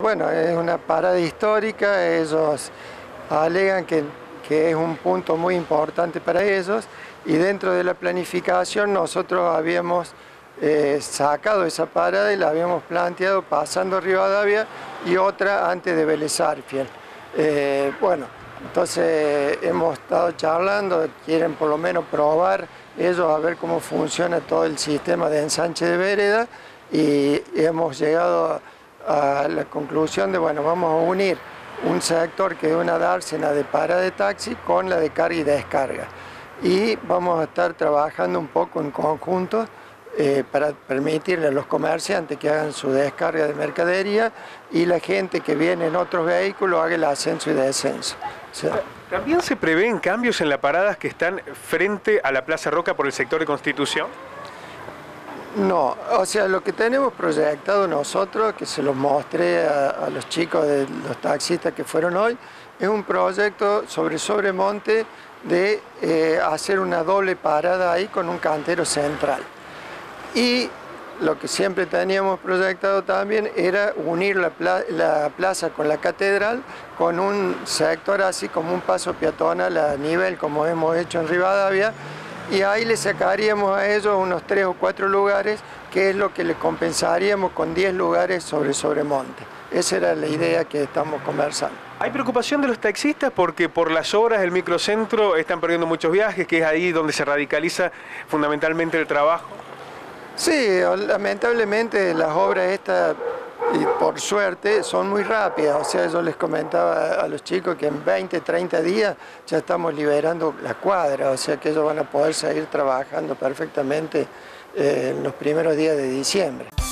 Bueno, es una parada histórica, ellos alegan que es un punto muy importante para ellos y dentro de la planificación nosotros habíamos sacado esa parada y la habíamos planteado pasando Rivadavia y otra antes de Vélez Arfiel. Bueno, entonces hemos estado charlando, quieren por lo menos probar ellos a ver cómo funciona todo el sistema de ensanche de vereda y hemos llegado a la conclusión de, bueno, vamos a unir un sector que es una dársena de parada de taxi con la de carga y descarga. Y vamos a estar trabajando un poco en conjunto para permitirle a los comerciantes que hagan su descarga de mercadería y la gente que viene en otros vehículos haga el ascenso y descenso. O sea, ¿también se prevén cambios en las paradas que están frente a la Plaza Roca por el sector de Constitución? no, o sea, lo que tenemos proyectado nosotros, que se los mostré a los chicos de los taxistas que fueron hoy, es un proyecto sobre Sobremonte de hacer una doble parada ahí con un cantero central. Y lo que siempre teníamos proyectado también era unir la plaza con la catedral con un sector así como un paso peatonal a nivel como hemos hecho en Rivadavia, y ahí le sacaríamos a ellos unos 3 o 4 lugares, que es lo que le compensaríamos con 10 lugares sobre Sobremonte. Esa era la idea que estamos conversando. ¿Hay preocupación de los taxistas porque por las obras del microcentro están perdiendo muchos viajes, que es ahí donde se radicaliza fundamentalmente el trabajo? Sí, lamentablemente las obras estas, y por suerte, son muy rápidas. O sea, yo les comentaba a los chicos que en 20, 30 días ya estamos liberando la cuadra, o sea que ellos van a poder seguir trabajando perfectamente en los primeros días de diciembre.